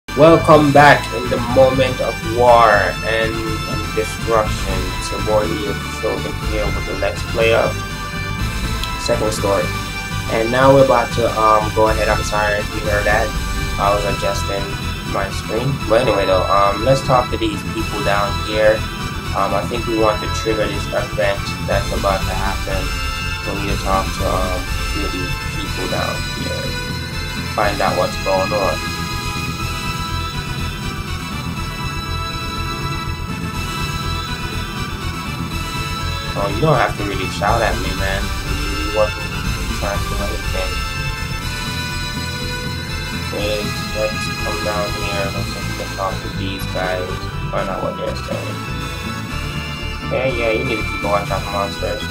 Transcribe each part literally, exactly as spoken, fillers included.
Welcome back in the moment of war and, and destruction. It's your boy Leo Chosen here with the Let's Play of Second Story. And now we're about to um go ahead. I'm sorry if you heard that. I was adjusting my screen. But anyway though, um let's talk to these people down here. Um I think we want to trigger this event that's about to happen. We need to talk to um a few of these people down here. Find out what's going on. Oh, you don't have to really shout at me, man. You wasn't trying to do anything. Wait, let's come down here. Let's just talk to these guys. Find out what they're saying. Okay, yeah, you need to keep a watch out for monsters.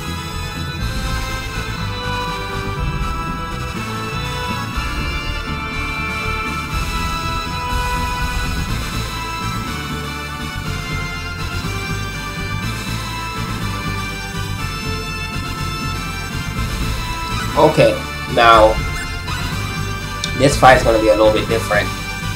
Okay, now this fight is going to be a little bit different.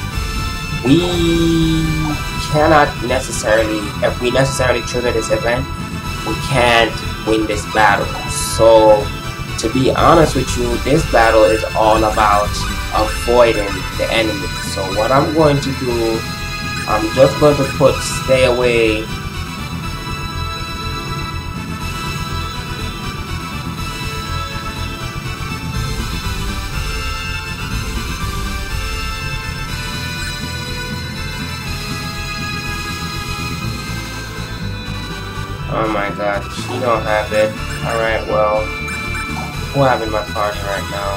We cannot necessarily, if we necessarily trigger this event, we can't win this battle. So, to be honest with you, this battle is all about avoiding the enemy. So what I'm going to do, I'm just going to put stay away. Oh my god, she don't have it. Alright, well, who have in my party right now?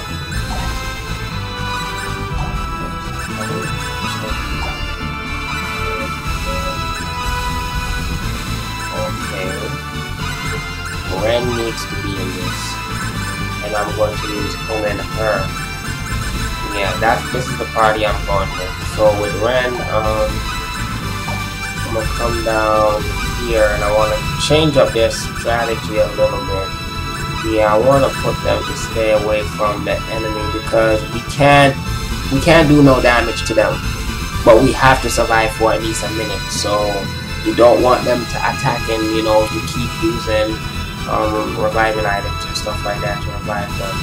Okay. Ren needs to be in this. And I'm going to use him and her. Yeah, that's this is the party I'm going with. So with Ren, um I'm gonna come down here and I want to change up their strategy a little bit. Yeah, I want to put them to stay away from the enemy because we can't we can't do no damage to them, but we have to survive for at least a minute. So you don't want them to attack and you know you keep using um, reviving items and stuff like that to revive them.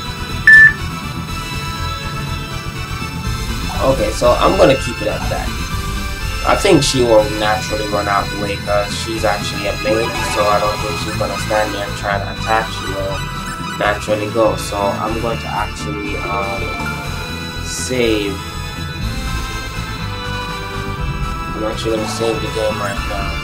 Okay, so I'm gonna keep it at that. I think she will naturally run out the way because she's actually a mage, so I don't think she's going to stand there and try to attack. She will naturally go. So I'm going to actually um, save. I'm actually going to save the game right now.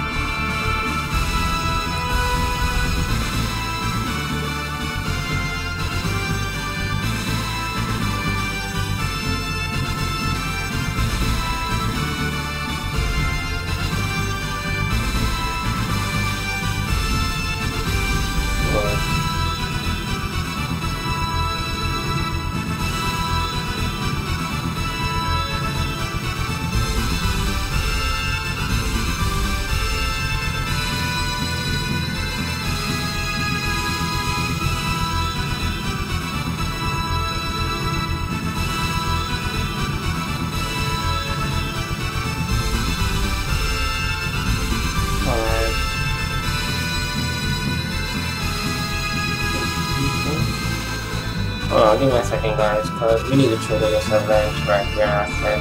Hold on, give me a second guys, because we need to trigger this event right here after.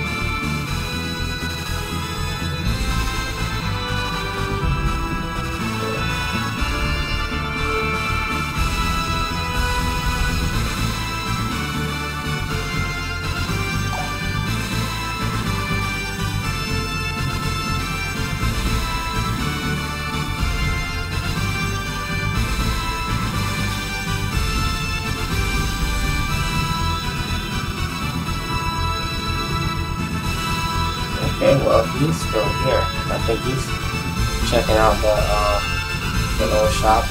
Okay, well, he's still here. I think he's checking out the, uh, the little shop.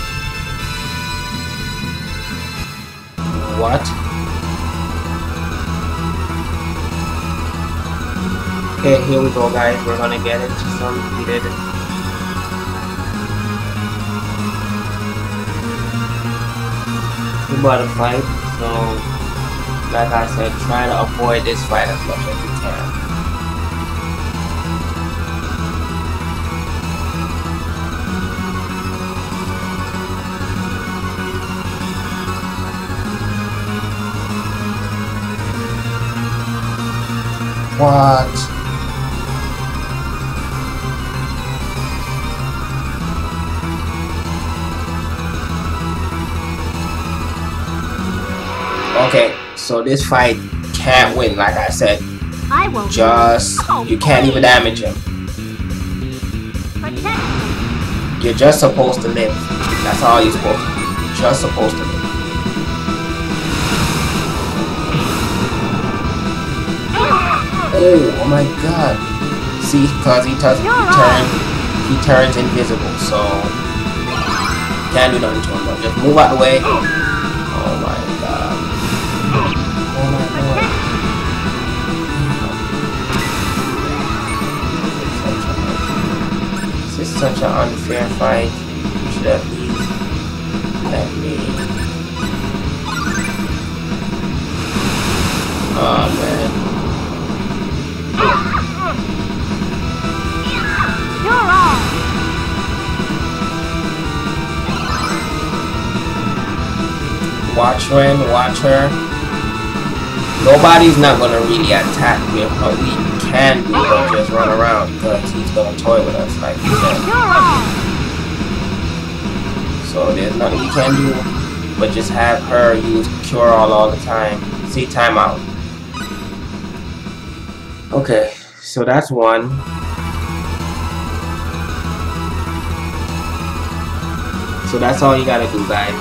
What? Okay, here we go, guys. We're gonna get into some heated. We're about to fight, so like I said, try to avoid this fight as much as you can. What? Okay, so this fight can't win, like I said. I won't. Just Oh, you can't even damage him. Protect. You're just supposed to live. That's all you're supposed to do. You're just supposed to live. Oh, oh my god. See, because he, does, he, turn, he turns invisible, so can't do nothing to him. But just move out the way. Oh my god. Oh my god. This is such an unfair fight. You should at least let me. Oh man. You're on. Watch Ren, watch her. Nobody's not gonna really attack me. What we can do is just run around because he's gonna toy with us, like he said. You're on. So there's nothing we can do but just have her use Cure All all the time. See, timeout. Okay, so that's one. So that's all you gotta do, guys.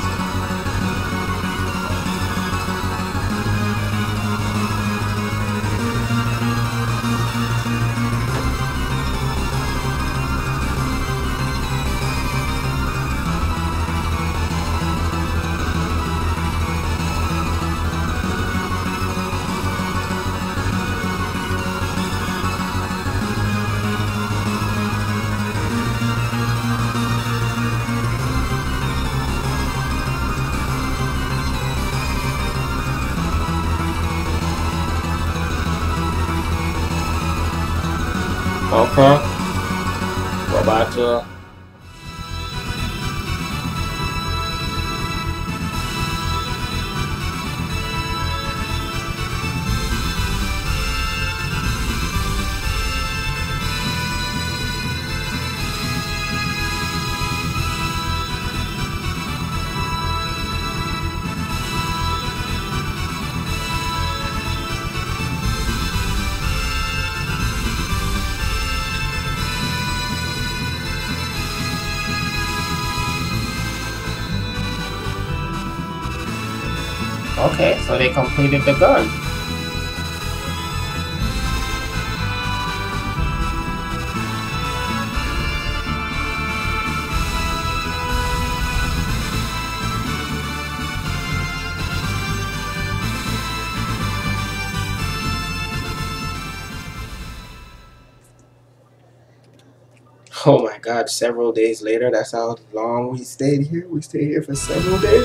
Okay, we're about to. Okay, so they completed the gun. Oh my god, several days later, that's how long we stayed here. We stayed here for several days.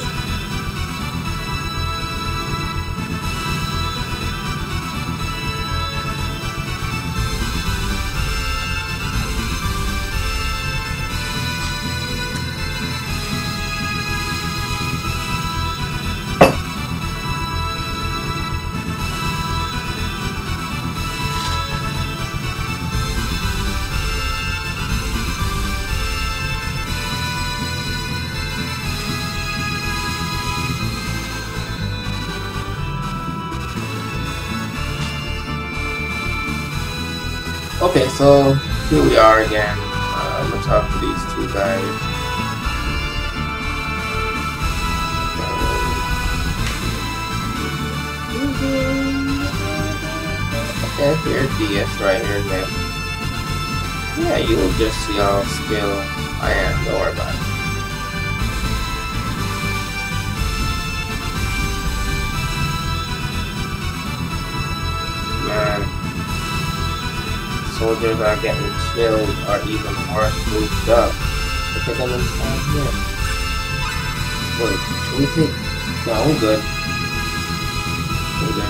Okay, so here we are again. Uh, I'm gonna talk to these two guys. Okay, here's D S right here now. Yeah, you will just see how skilled I am. Don't worry about it. Man. Soldiers are getting killed or even worse, moved up. Look at them inside here. Wait, should we take? No, we're good. We're good.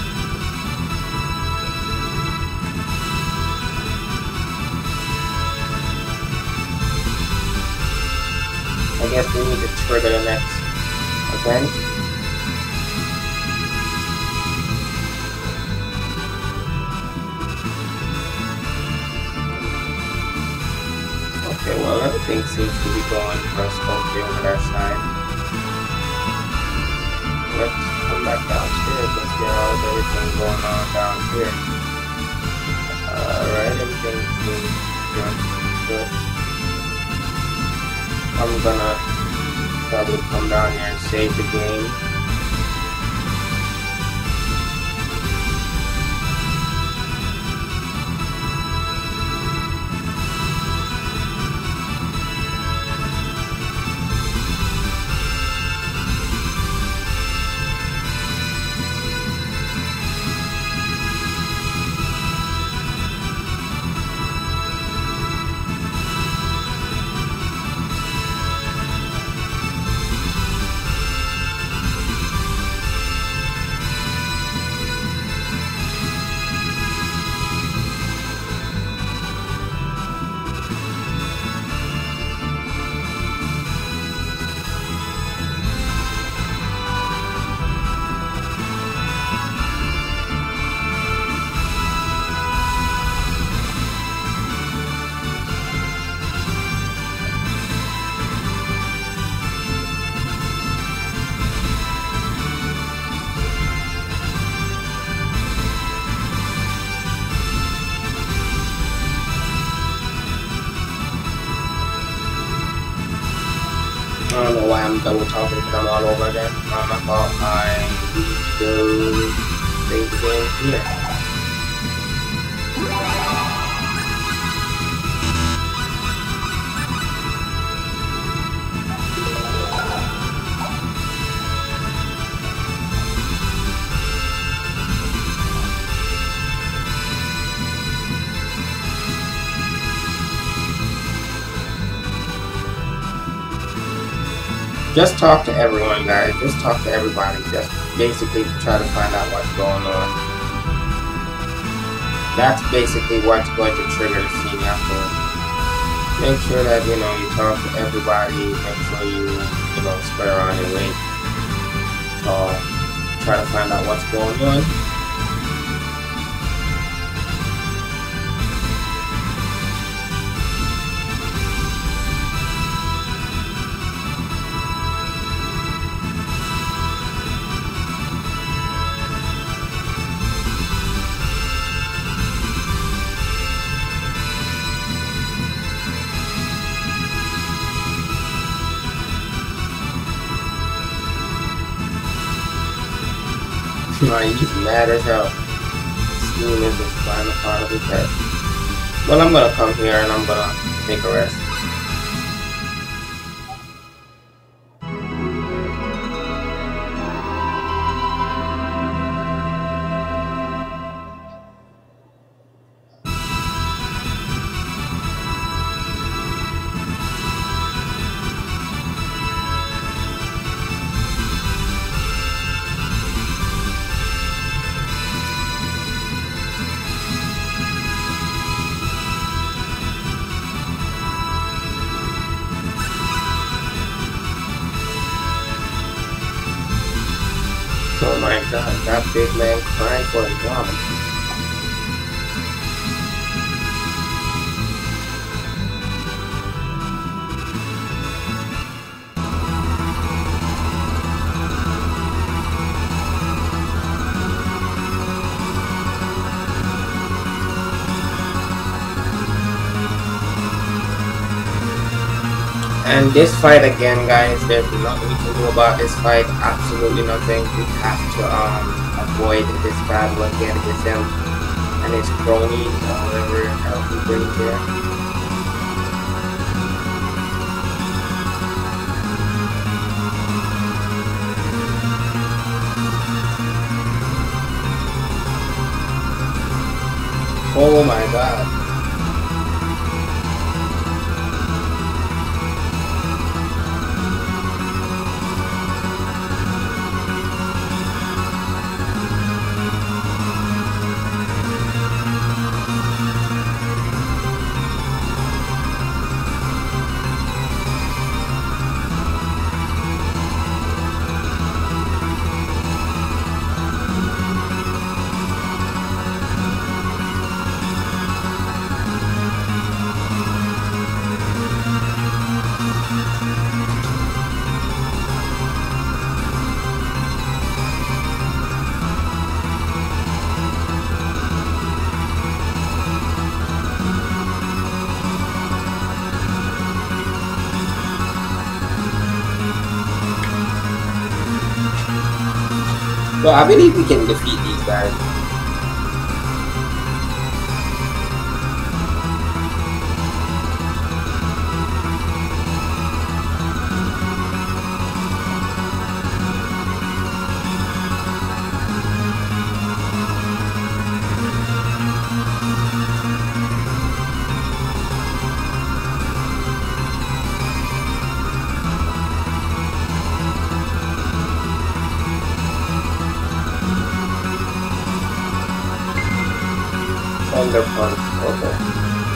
I guess we need to trigger the next event. Well, everything seems to be going first okay over that side. Let's come back downstairs. Let's see how's everything going on down here. Alright, everything seems good. good. I'm gonna probably come down here and save the game. I don't know why I'm double talking because I'm all over again. Um, I thought I need to save the game here. Just talk to everyone, guys. Just talk to everybody. Just basically try to find out what's going on. That's basically what's going to trigger the scene afterwards. Make sure that, you know, you talk to everybody. Make sure you, you know, spread around your way. So, try to find out what's going on. Like, he's mad as hell. Steam is just flying apart of his head. Well, I'm gonna come here and I'm gonna take a rest. Oh my god, that big man crying for a job. And this fight again, guys, there's nothing we can do about this fight. Absolutely nothing. We have to um, avoid this battle again with him and his cronies or whatever else he brings here. Oh my god. But I believe we can defeat these guys. Thunder Punch, okay.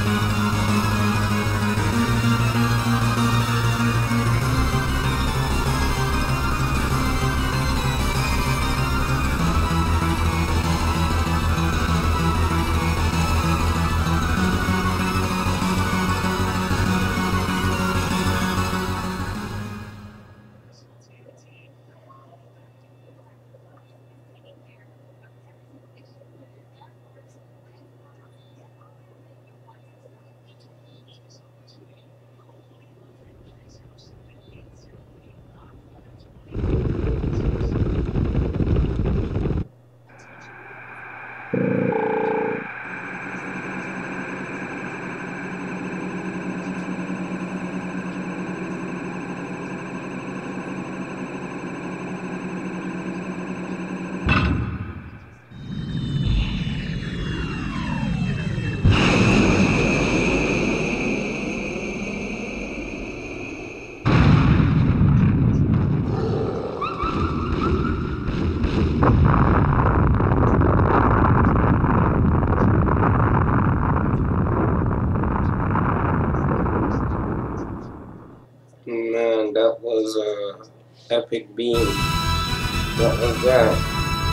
Man, that was a epic beam. What was that?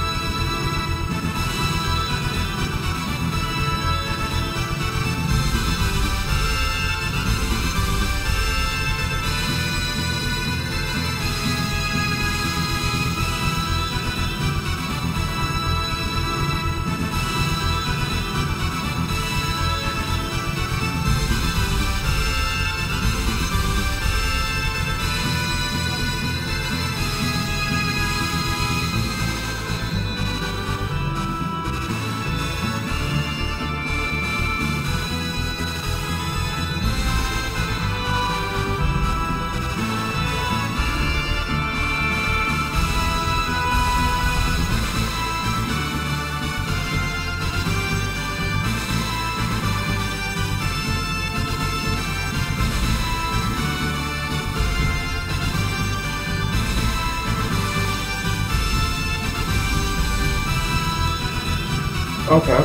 Okay.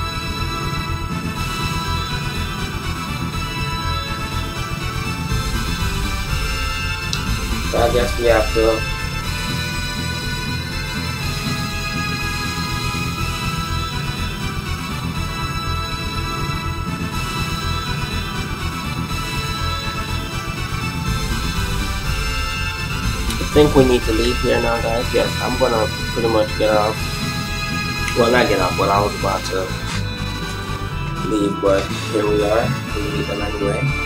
So I guess we have to I think we need to leave here now, guys. Yes, I'm gonna pretty much get off. Well, not get off, but I was about to leave, but here we are. We leave them anyway.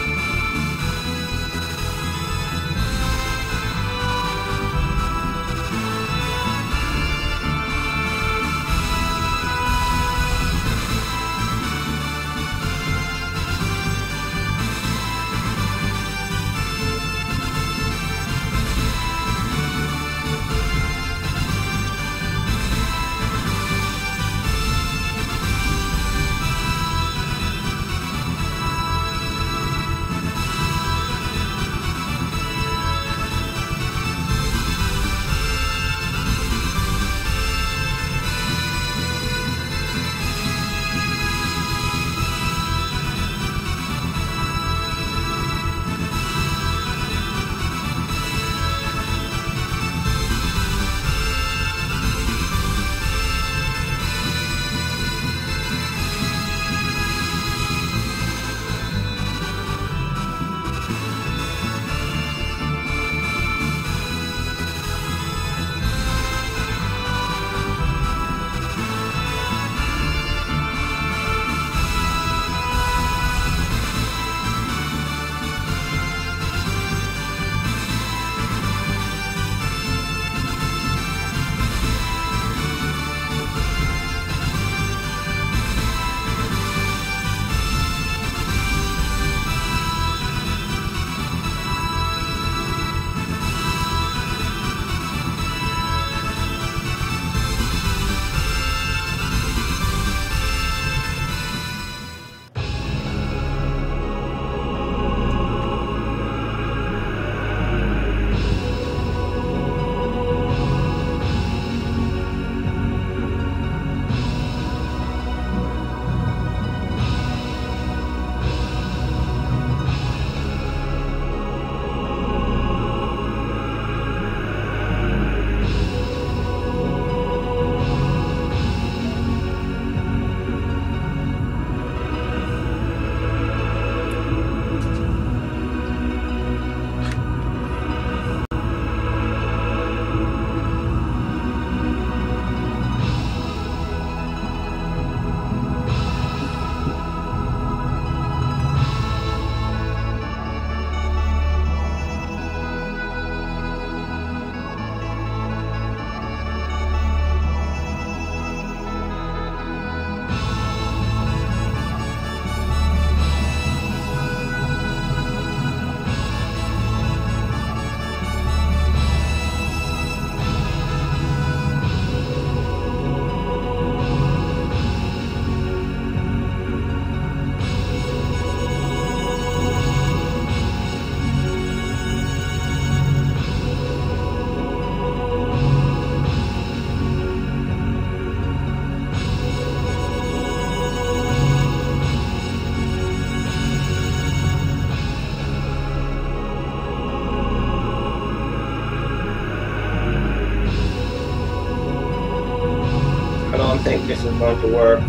this is going to work.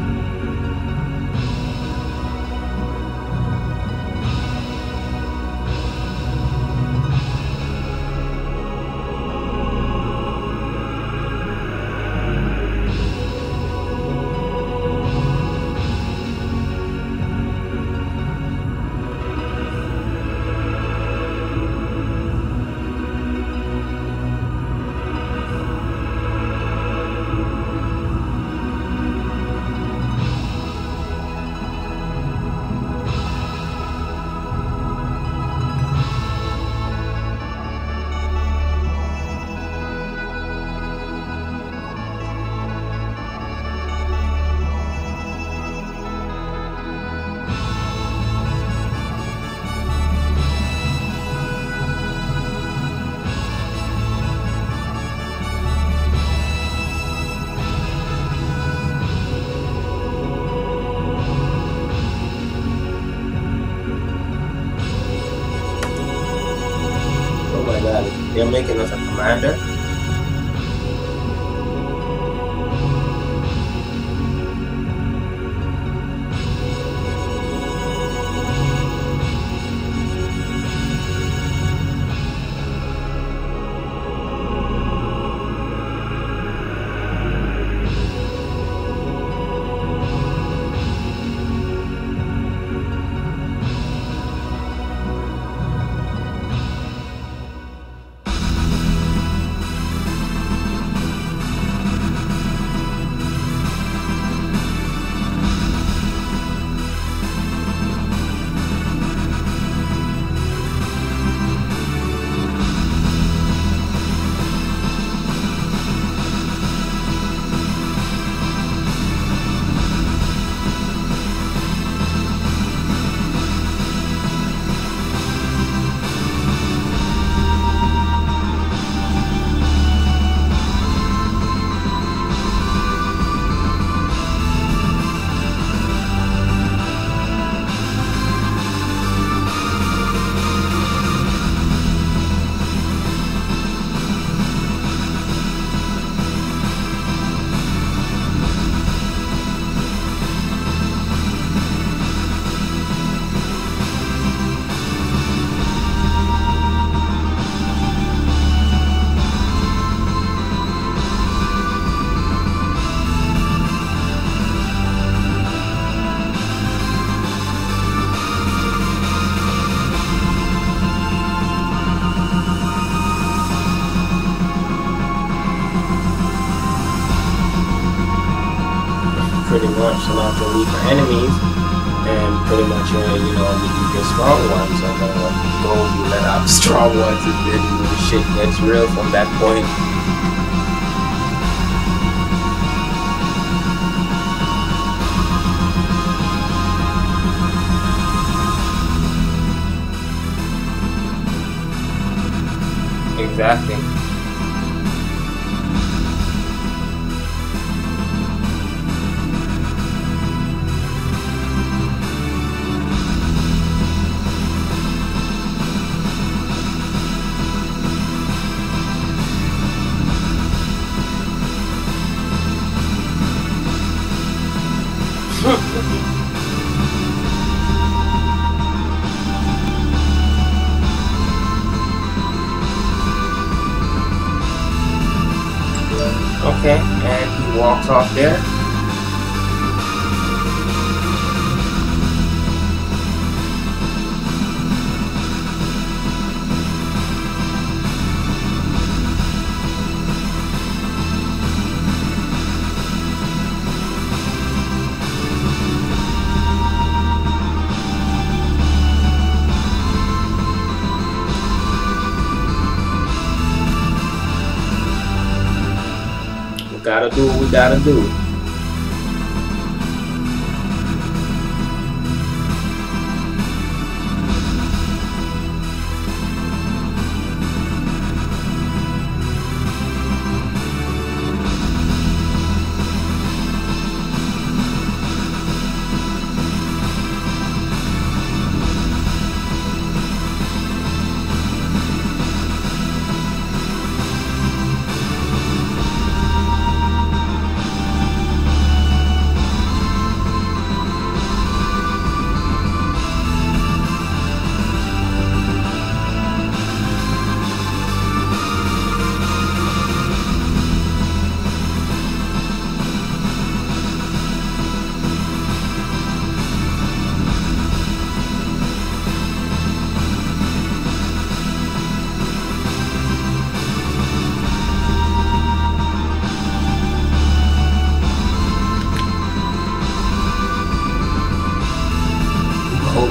They're making us a commander. Pretty much select your weaker enemies and pretty much uh, you know, you get strong ones and uh, go you let out the strong ones and then the shit gets real from that point. Exactly. Okay, and he walks off there. Gotta do what we gotta do.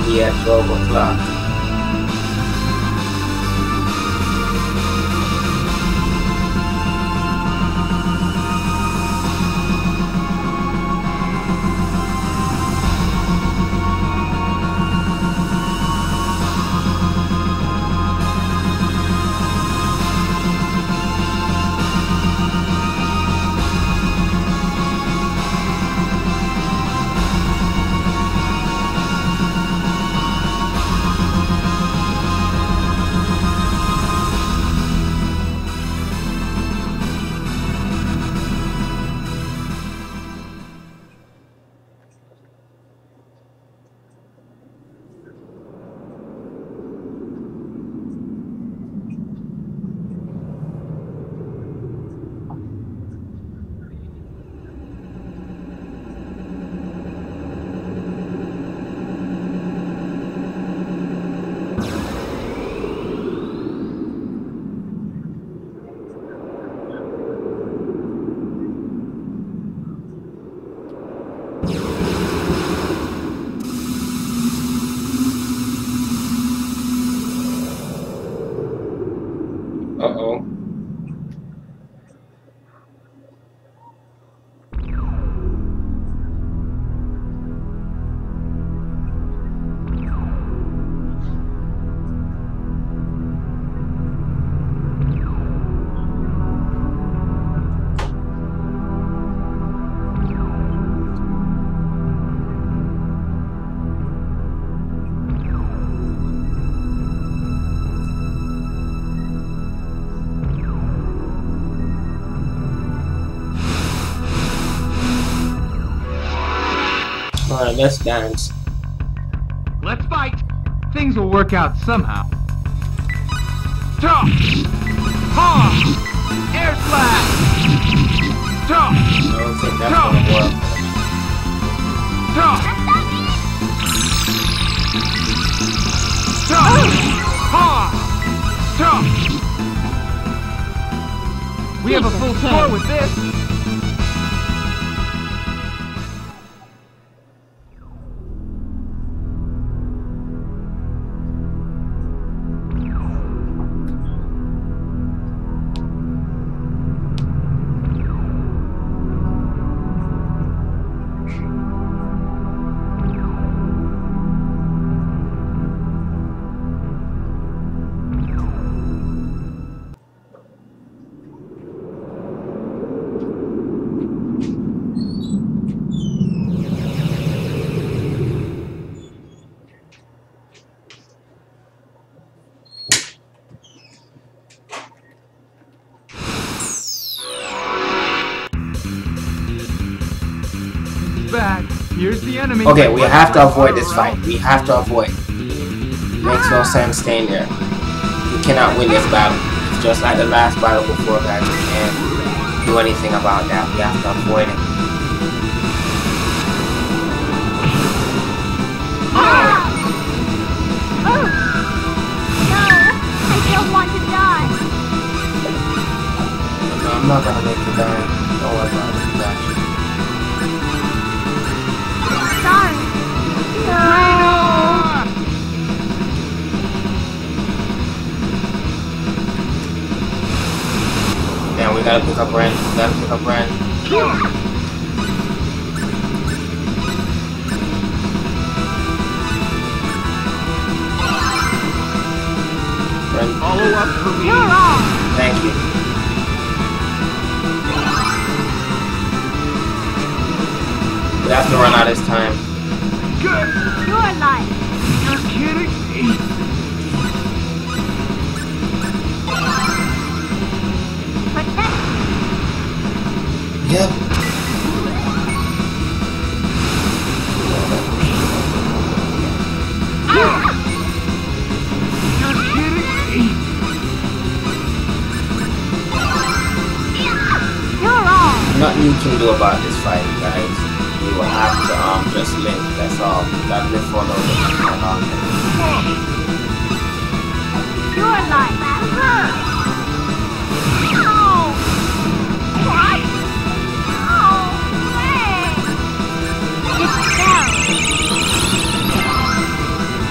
be at twelve o'clock. Uh-oh. Alright, let's dance. Let's fight. Things will work out somehow. Talk. Ha! Air slash. Talk. I don't think that's gonna work. Talk. Talk. Ha! Talk. We have a full score with this. Back. Here's the enemy. Okay, we have to avoid this fight. We have to avoid. Makes no sense staying there. We cannot win this battle. It's just like the last battle before, guys. We can't do anything about that. We have to avoid it. Ah! Oh! No! I don't want to die! No, I'm not gonna make you die. Don't worry about it. You got you. Sorry! No! Damn, we gotta pick up Ren. We gotta pick up Ren. Ren. Follow up for me. You're wrong! Thank you. We have to run out this time. Good. You're alive! You're kidding me. Protect! Yep. Ah! You're kidding me. You're wrong! Nothing you can do about this fight, guys. You will have to um just live. That's all. You gotta live for a little bit. You're alive! No! What? No! Hey! It's down!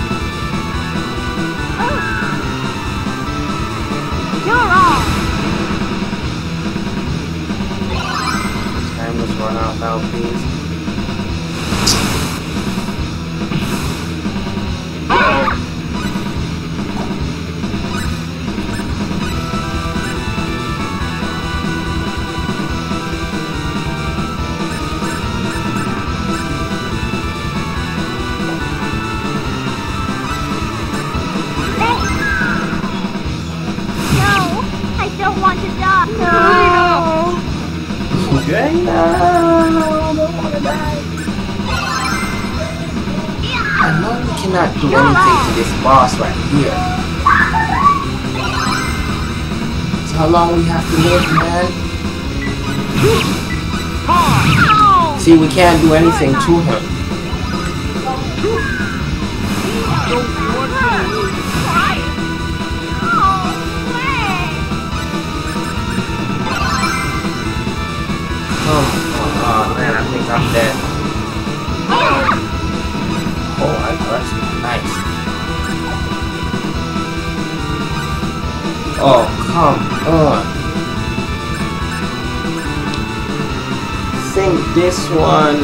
I don't wanna die. I know we cannot do anything to this boss right here. That's how long we have to live, man. See, we can't do anything to him. Oh, oh, oh man, I think I'm dead. Oh, I crushed it. Nice. Oh, come on. Think this one.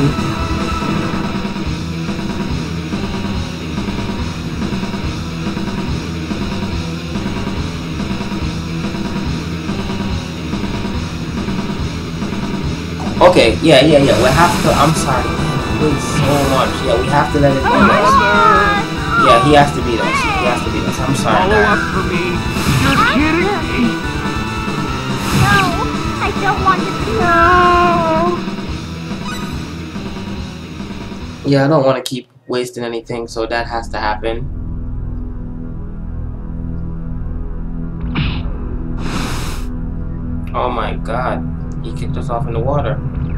Okay, yeah, yeah, yeah. We have to. I'm sorry. Wait so much. Yeah, we have to let it be us. Yeah, he has to beat us. He has to beat us. I'm sorry. Follow up for me. You're kidding me. No, I don't want to. No. Yeah, I don't want to keep wasting anything, so that has to happen. Oh my god. He kicked us off in the water.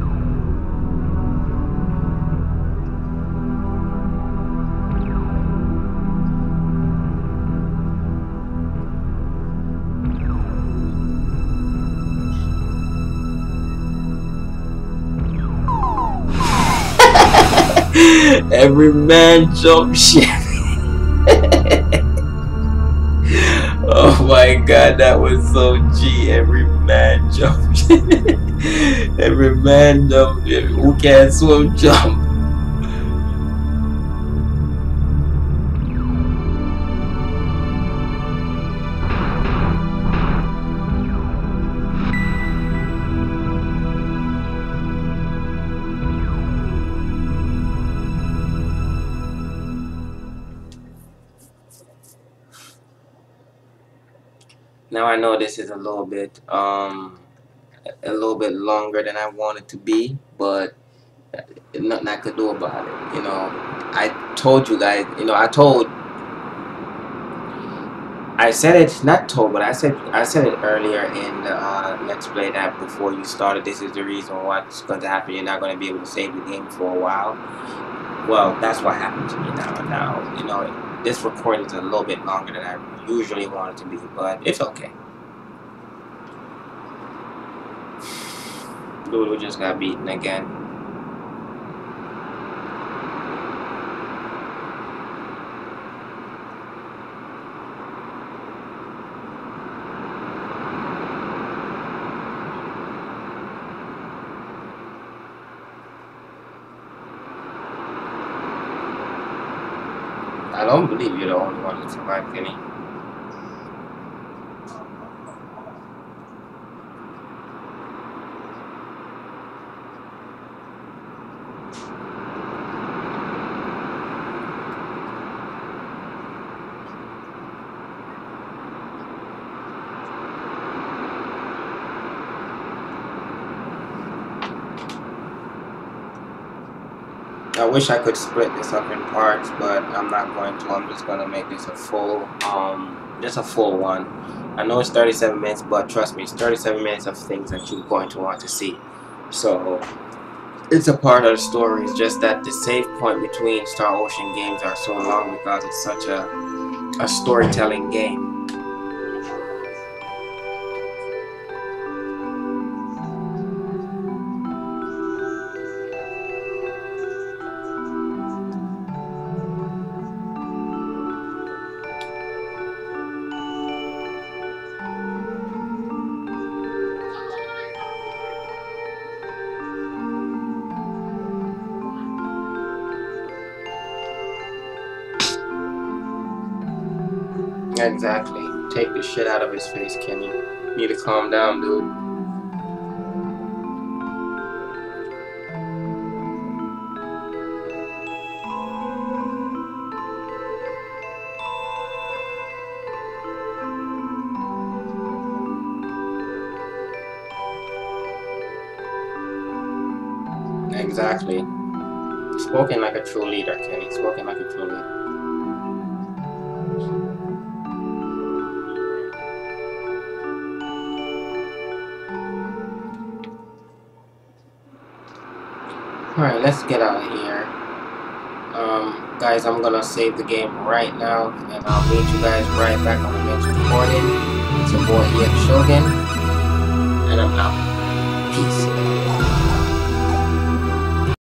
Every man jump ship. Oh my god, that was so G. Every man jump ship. Every man jump ship. Who can't swim jump? Now I know this is a little bit um a little bit longer than I want it to be, but nothing I could do about it. You know, I told you guys, you know, I told I said it, not told, but I said I said it earlier in the uh, Let's Play that before you started, this is the reason what's going to happen. You're not going to be able to save the game for a while. Well, that's what happened to me now. Now, you know, this recording is a little bit longer than I usually want it to be, but it's okay. Dude, we just got beaten again. I don't believe you're the only one that survived, Kenny. I wish I could split this up in parts, but I'm not going to. I'm just going to make this a full, um, just a full one. I know it's thirty-seven minutes, but trust me, it's thirty-seven minutes of things that you're going to want to see. So, it's a part of the story. It's just that the save point between Star Ocean games are so long because it's such a, a storytelling game. Exactly. Take the shit out of his face, Kenny. You need to calm down, dude. Exactly. Spoken like a true leader, Kenny. Spoken like a true leader. Alright, let's get out of here. Um, guys, I'm gonna save the game right now, and I'll meet you guys right back on the next recording. It's your boy E X Shogun, and I'm out. Peace.